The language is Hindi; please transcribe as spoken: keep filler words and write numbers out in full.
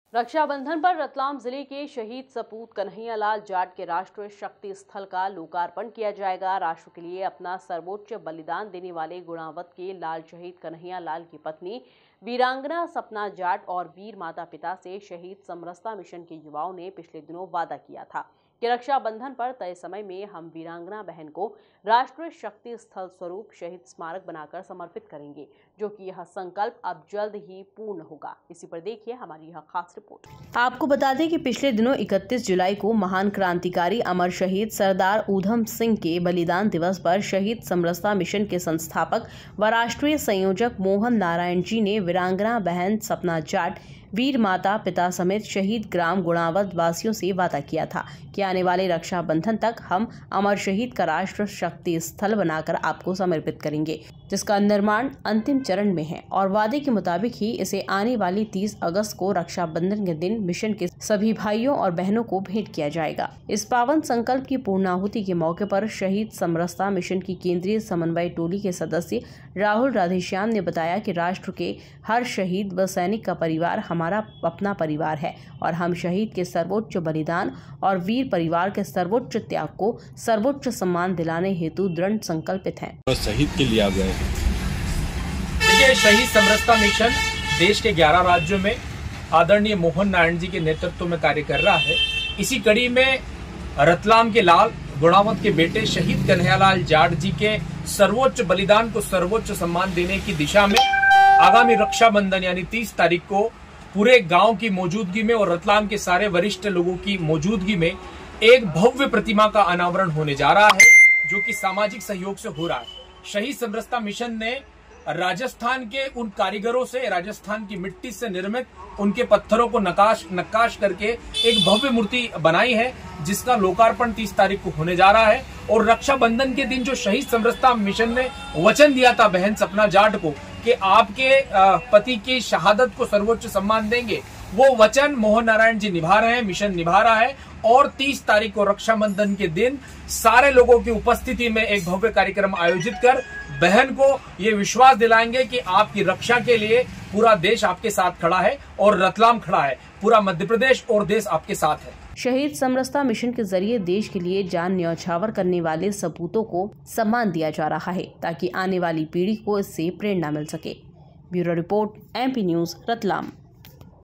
रक्षाबंधन पर रतलाम जिले के शहीद सपूत कन्हैयालाल जाट के राष्ट्रीय शक्ति स्थल का लोकार्पण किया जाएगा। राष्ट्र के लिए अपना सर्वोच्च बलिदान देने वाले गुणावत के लाल शहीद कन्हैयालाल की पत्नी वीरांगना सपना जाट और वीर माता पिता से शहीद समरसता मिशन के युवाओं ने पिछले दिनों वादा किया था कि रक्षाबंधन पर तय समय में हम वीरांगना बहन को राष्ट्रीय शक्ति स्थल स्वरूप शहीद स्मारक बनाकर समर्पित करेंगे, जो कि यह संकल्प अब जल्द ही पूर्ण होगा। इसी पर देखिए हमारी यह खास रिपोर्ट। आपको बता दें कि पिछले दिनों इकतीस जुलाई को महान क्रांतिकारी अमर शहीद सरदार ऊधम सिंह के बलिदान दिवस पर शहीद समरसता मिशन के संस्थापक व राष्ट्रीय संयोजक मोहन नारायण जी ने वीरांगना बहन सपना जाट, वीर माता पिता समेत शहीद ग्राम गुणावत वासियों से वादा किया था कि आने वाले रक्षाबंधन तक हम अमर शहीद का राष्ट्र शक्ति स्थल बनाकर आपको समर्पित करेंगे, जिसका निर्माण अंतिम चरण में है और वादे के मुताबिक ही इसे आने वाली तीस अगस्त को रक्षाबंधन के दिन मिशन के सभी भाइयों और बहनों को भेंट किया जाएगा। इस पावन संकल्प की पूर्णाहुति के मौके पर शहीद समरसता मिशन की केंद्रीय समन्वय टोली के सदस्य राहुल राधेश्याम ने बताया कि राष्ट्र के हर शहीद व सैनिक का परिवार हमारा अपना परिवार है और हम शहीद के सर्वोच्च बलिदान और वीर परिवार के सर्वोच्च त्याग को सर्वोच्च सम्मान दिलाने हेतु दृढ़ संकल्पित हैं। शहीद के लिए आ गए। देखिए, शहीद समरसता मिशन देश के ग्यारह राज्यों में आदरणीय मोहन नारायण जी के नेतृत्व में कार्य कर रहा है। इसी कड़ी में रतलाम के लाल गुणावत के बेटे शहीद कन्हैयालाल जाट जी के सर्वोच्च बलिदान को सर्वोच्च सम्मान देने की दिशा में आगामी रक्षाबंधन यानी तीस तारीख को पूरे गांव की मौजूदगी में और रतलाम के सारे वरिष्ठ लोगों की मौजूदगी में एक भव्य प्रतिमा का अनावरण होने जा रहा है, जो कि सामाजिक सहयोग से हो रहा है। शहीद समरसता मिशन ने राजस्थान के उन कारीगरों से, राजस्थान की मिट्टी से निर्मित उनके पत्थरों को नकाश नक्काश करके एक भव्य मूर्ति बनाई है, जिसका लोकार्पण तीस तारीख को होने जा रहा है। और रक्षाबंधन के दिन जो शहीद समरसता मिशन ने वचन दिया था बहन सपना जाट को कि आपके पति की शहादत को सर्वोच्च सम्मान देंगे, वो वचन मोहन नारायण जी निभा रहे हैं, मिशन निभा रहा है। और तीस तारीख को रक्षाबंधन के दिन सारे लोगों की उपस्थिति में एक भव्य कार्यक्रम आयोजित कर बहन को ये विश्वास दिलाएंगे कि आपकी रक्षा के लिए पूरा देश आपके साथ खड़ा है और रतलाम खड़ा है, पूरा मध्य प्रदेश और देश आपके साथ है। शहीद समरसता मिशन के जरिए देश के लिए जान न्यौछावर करने वाले सपूतों को सम्मान दिया जा रहा है, ताकि आने वाली पीढ़ी को इससे प्रेरणा मिल सके। Bureau report, MP news, Ratlam.